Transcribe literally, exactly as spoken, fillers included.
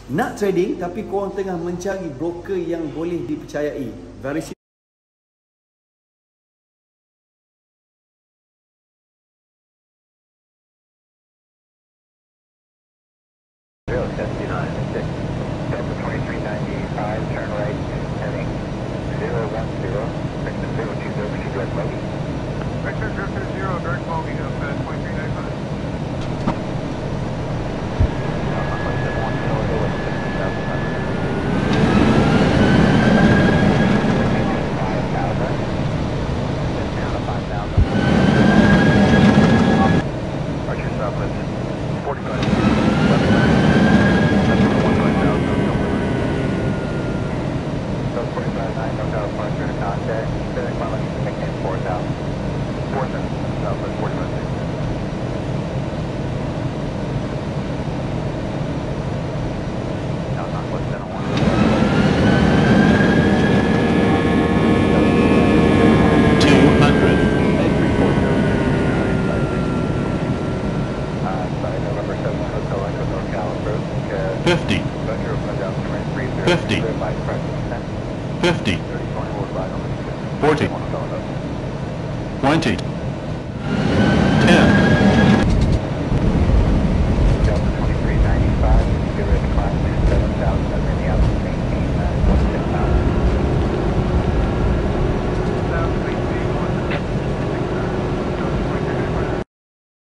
Nak trading tapi korang tengah mencari broker yang boleh dipercayai. Very simple. seventy-nine, six, Delta twenty-three ninety-five, turn right, heading zero one zero, Victor zero two zero, which is direct bogey. Victor zero two zero, direct bogey of uh, twenty-three ninety-five. Archer Southwest, forty-five. forty-five nine, no doubt, departure, contact, Pacific Pilot, maintain four thousand. four thousand, Southwest forty-five six. No, Northwest ten oh one. two hundred. Uh, sorry, November seventh, Hotel Echo North Cal approach. fifty. fifty. fifty. forty. twenty.